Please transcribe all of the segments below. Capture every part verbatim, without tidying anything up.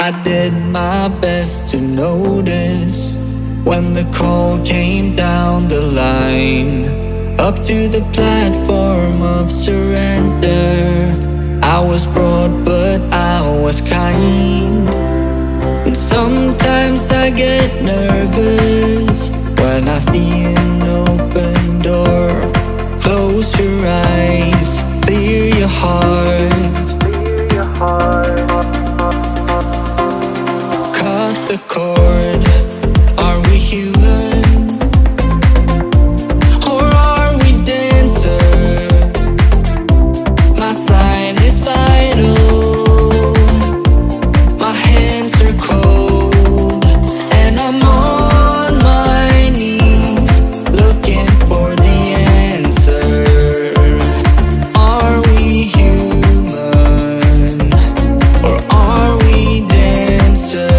I did my best to notice when the call came down the line, up to the platform of surrender. I was broad but I was kind, and sometimes I get nervous when I see an open door. Close your eyes, clear your heart, cut the cord. Are we human, or are we dancer? My sign is vital, my hands are cold, and I'm on my knees looking for the answer. Are we human, or are we dancer?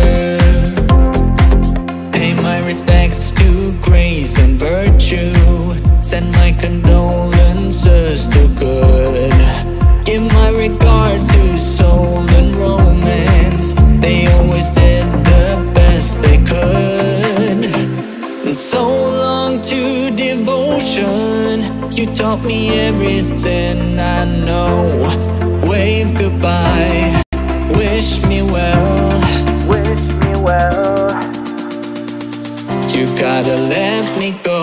Pay my respects to grace and virtue, send my condolences to good. Give my regards to soul and romance, they always did the best they could. And so long to devotion, you taught me everything I know. Wave goodbye, wish me well, wish me well. you gotta let me go.